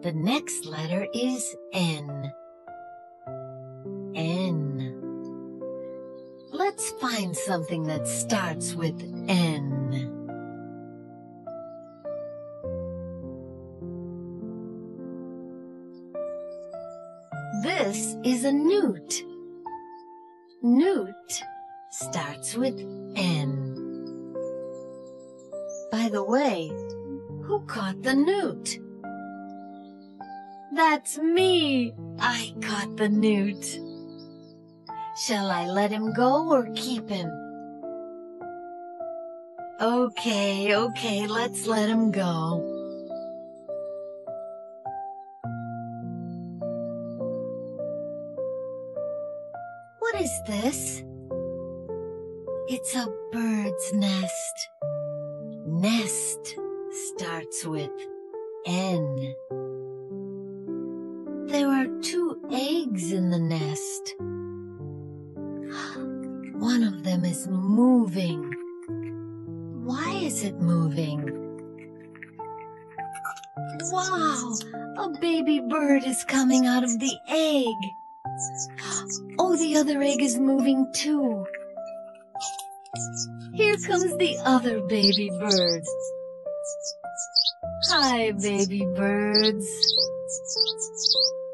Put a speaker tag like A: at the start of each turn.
A: The next letter is N. N. Let's find something that starts with N. This is a newt. Newt starts with N. By the way, who caught the newt? That's me! I caught the newt. Shall I let him go or keep him? Okay, let's let him go. What is this? It's a bird's nest. Nest starts with N. There are 2 eggs in the nest. One of them is moving. Why is it moving? Wow! A baby bird is coming out of the egg. Oh, the other egg is moving too. Here comes the other baby bird. Hi, baby birds.